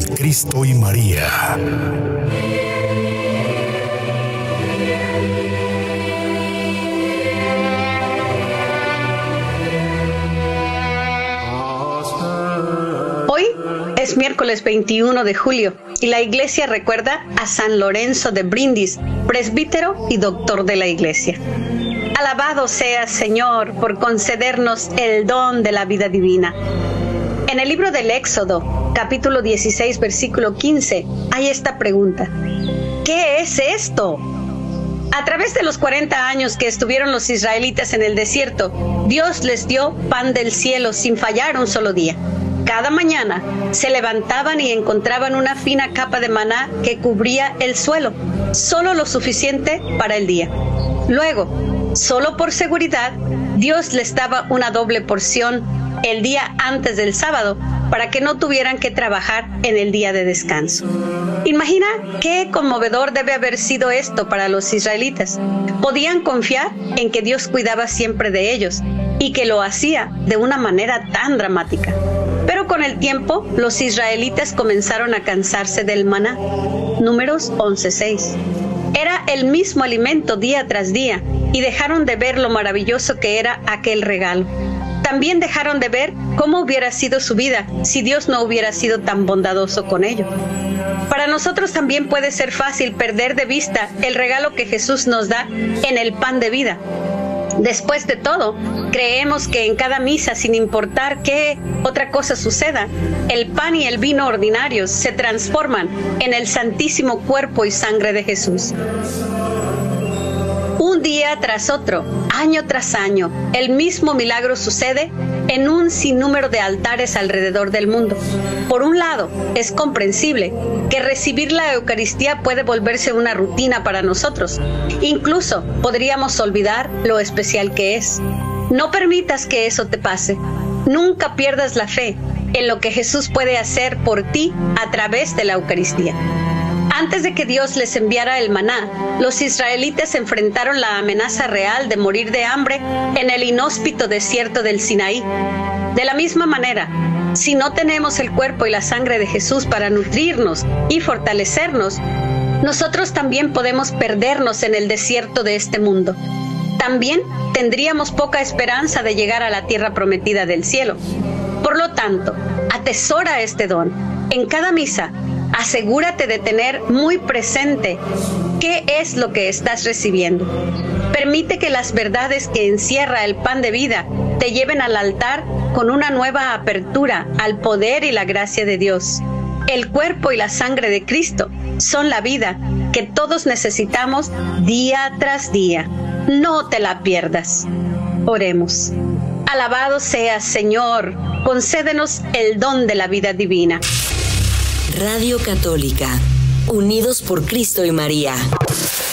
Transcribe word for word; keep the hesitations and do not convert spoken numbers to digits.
con Cristo y María. Hoy es miércoles veintiuno de julio y la iglesia recuerda a San Lorenzo de Brindis, presbítero y doctor de la iglesia. Alabado seas, Señor, por concedernos el don de la vida divina. En el libro del Éxodo, capítulo dieciséis, versículo quince, hay esta pregunta: ¿qué es esto? A través de los cuarenta años que estuvieron los israelitas en el desierto, Dios les dio pan del cielo sin fallar un solo día. Cada mañana se levantaban y encontraban una fina capa de maná que cubría el suelo, solo lo suficiente para el día. Luego, solo por seguridad, Dios les daba una doble porción el día antes del sábado para que no tuvieran que trabajar en el día de descanso. Imagina qué conmovedor debe haber sido esto para los israelitas. Podían confiar en que Dios cuidaba siempre de ellos y que lo hacía de una manera tan dramática. Pero con el tiempo, los israelitas comenzaron a cansarse del maná. Números once seis. Era el mismo alimento día tras día y dejaron de ver lo maravilloso que era aquel regalo. También dejaron de ver cómo hubiera sido su vida si Dios no hubiera sido tan bondadoso con ellos. Para nosotros también puede ser fácil perder de vista el regalo que Jesús nos da en el pan de vida. Después de todo, creemos que en cada misa, sin importar qué otra cosa suceda, el pan y el vino ordinarios se transforman en el santísimo cuerpo y sangre de Jesús. Un día tras otro, año tras año, el mismo milagro sucede en un sinnúmero de altares alrededor del mundo. Por un lado, es comprensible que recibir la Eucaristía puede volverse una rutina para nosotros. Incluso podríamos olvidar lo especial que es. No permitas que eso te pase. Nunca pierdas la fe en lo que Jesús puede hacer por ti a través de la Eucaristía. Antes de que Dios les enviara el maná, los israelitas enfrentaron la amenaza real de morir de hambre en el inhóspito desierto del Sinaí. De la misma manera, si no tenemos el cuerpo y la sangre de Jesús para nutrirnos y fortalecernos, nosotros también podemos perdernos en el desierto de este mundo. También tendríamos poca esperanza de llegar a la tierra prometida del cielo. Por lo tanto, atesora este don. En cada misa, asegúrate de tener muy presente qué es lo que estás recibiendo. Permite que las verdades que encierra el pan de vida te lleven al altar con una nueva apertura al poder y la gracia de Dios. El cuerpo y la sangre de Cristo son la vida que todos necesitamos día tras día. No te la pierdas. Oremos. Alabado seas, Señor. Concédenos el don de la vida divina. Radio Católica, unidos por Cristo y María.